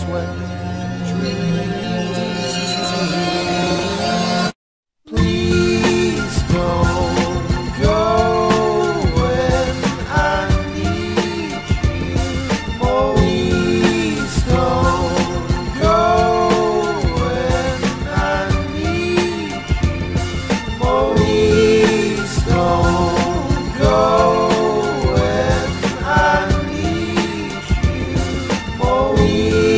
wet dreams. Please don't go when I need you more. Please don't go when I need you more. Please don't go when I need you more.